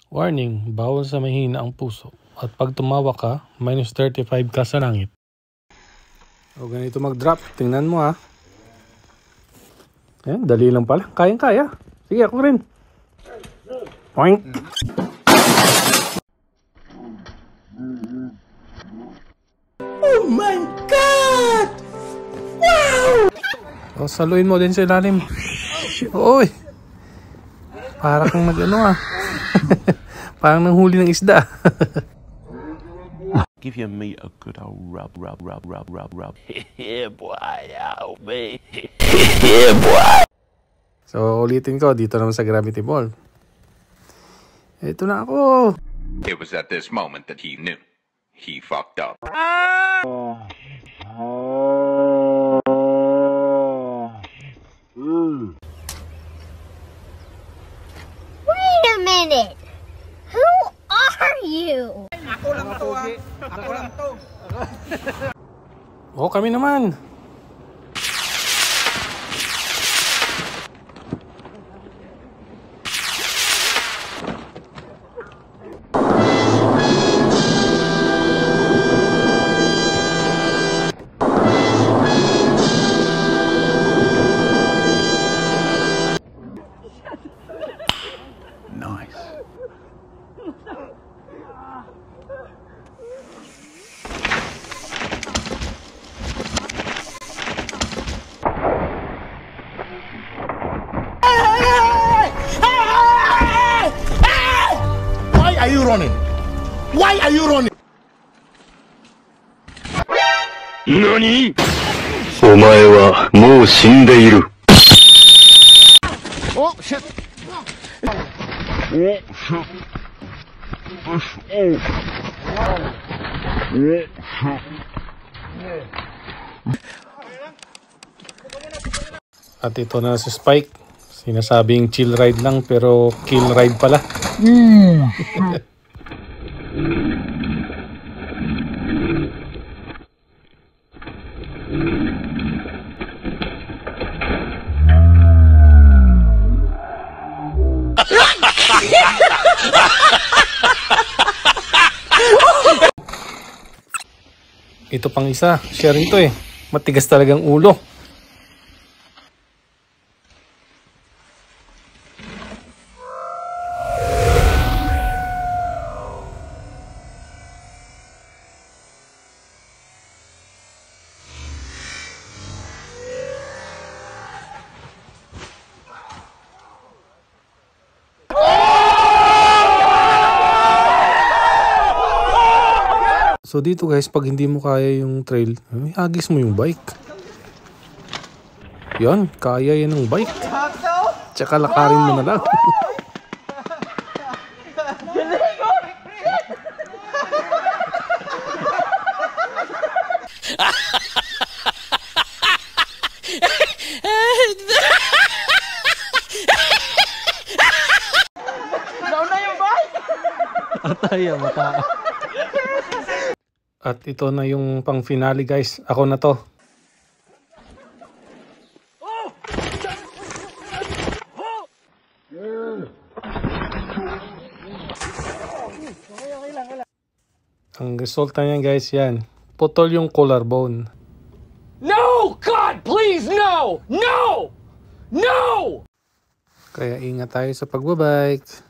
Warning, bawal sa mahina ang puso. At pag tumawa ka, minus 35 ka sa langit. O ganito mag-drop. Tingnan mo ha. Ayan, dali lang pala. Kayang-kaya. Sige, ako rin. Poink! Oh my God! Wow! O, saluin mo din sa ilalim. Oy! Para kang mag-ano ah. Parang nanghuli ng isda. Give your meat a good old rub. Yeah, boy. Oh, me. Yeah, boy. So, ulitin ko dito naman sa Gravity Ball. Ito na ako. It was at this moment that he knew. He fucked up. Wait a minute! Who are you? Ako lang to ah. Ako lang to. O, kami naman. Nice. Why are you running? Why are you running? NANI?! お前はもう死んでいる。 Oh shit! At ito na si Spike. Sinasabing chill ride lang pero kill ride pala. Ito pang isa, sharing to eh. Matigas talagang ulo. So dito guys, pag hindi mo kaya yung trail, agis mo yung bike. Yan, kaya yan ng bike. Tsaka lakarin mo na lang. Nauna yung bike! Atay, mata. At ito na yung pang finale guys. Ako na to. Ang resulta niyan guys, yan. Putol yung collarbone. No! God, please, no! No! No! Kaya ingat tayo sa pagbabike.